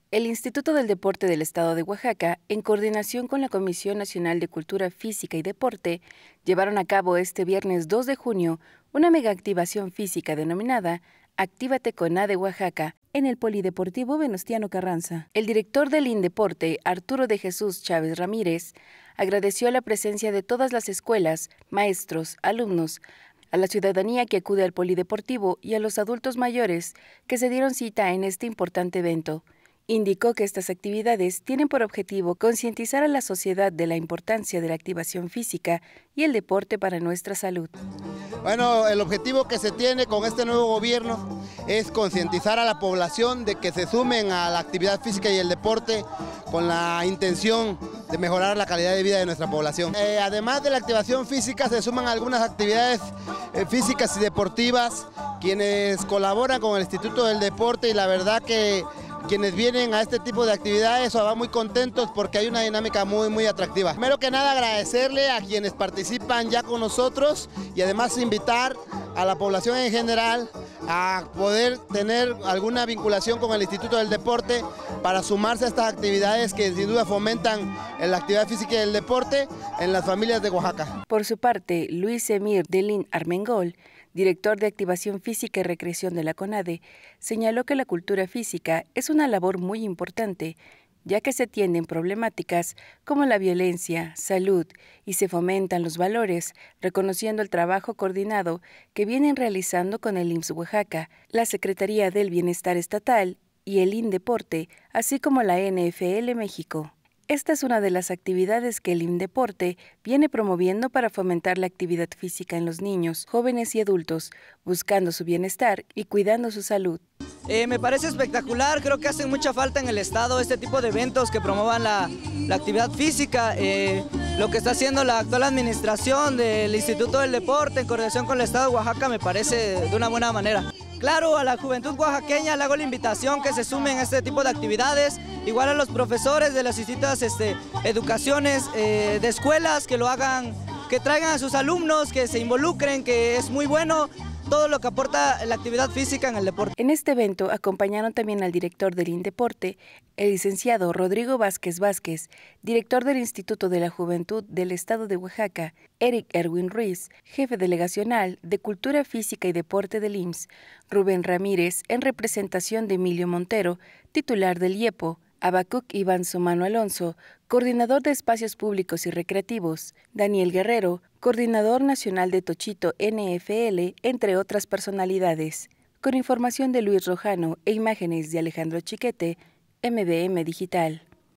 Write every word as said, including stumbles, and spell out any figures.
El Instituto del Deporte del Estado de Oaxaca, en coordinación con la Comisión Nacional de Cultura Física y Deporte, llevaron a cabo este viernes dos de junio una megaactivación física denominada Actívate con A de Oaxaca en el Polideportivo Venustiano Carranza. El director del INDEPORTE, Arturo de Jesús Chávez Ramírez, agradeció la presencia de todas las escuelas, maestros, alumnos, a la ciudadanía que acude al Polideportivo y a los adultos mayores que se dieron cita en este importante evento. Indicó que estas actividades tienen por objetivo concientizar a la sociedad de la importancia de la activación física y el deporte para nuestra salud. Bueno, el objetivo que se tiene con este nuevo gobierno es concientizar a la población de que se sumen a la actividad física y el deporte con la intención de mejorar la calidad de vida de nuestra población. Eh, además de la activación física, se suman algunas actividades eh, físicas y deportivas, quienes colaboran con el Instituto del Deporte, y la verdad que quienes vienen a este tipo de actividades van muy contentos porque hay una dinámica muy, muy atractiva. Primero que nada, agradecerle a quienes participan ya con nosotros y además invitar a la población en general a poder tener alguna vinculación con el Instituto del Deporte para sumarse a estas actividades que sin duda fomentan la actividad física y el deporte en las familias de Oaxaca. Por su parte, Luis Emir Delín Armengol, director de Activación Física y Recreación de la CONADE, señaló que la cultura física es una labor muy importante, ya que se atienden problemáticas como la violencia, salud y se fomentan los valores, reconociendo el trabajo coordinado que vienen realizando con el I M S S Oaxaca, la Secretaría del Bienestar Estatal y el INDEPORTE, así como la N F L México. Esta es una de las actividades que el INDEPORTE viene promoviendo para fomentar la actividad física en los niños, jóvenes y adultos, buscando su bienestar y cuidando su salud. Eh, me parece espectacular, creo que hace mucha falta en el estado este tipo de eventos que promuevan la, la actividad física. Eh, lo que está haciendo la actual administración del Instituto del Deporte en coordinación con el estado de Oaxaca me parece de una buena manera. Claro, a la juventud oaxaqueña le hago la invitación que se sumen a este tipo de actividades, igual a los profesores de las distintas este, educaciones eh, de escuelas, que lo hagan, que traigan a sus alumnos, que se involucren, que es muy bueno todo lo que aporta la actividad física en el deporte. En este evento acompañaron también al director del INDEPORTE, el licenciado Rodrigo Vázquez Vázquez, director del Instituto de la Juventud del Estado de Oaxaca, Eric Erwin Ruiz, jefe delegacional de Cultura Física y Deporte del I M S S, Rubén Ramírez, en representación de Emilio Montero, titular del IEPO, Abacuc Iván Somano Alonso, coordinador de Espacios Públicos y Recreativos, Daniel Guerrero, coordinador nacional de Tochito N F L, entre otras personalidades. Con información de Luis Rojano e imágenes de Alejandro Chiquete, M B M Digital.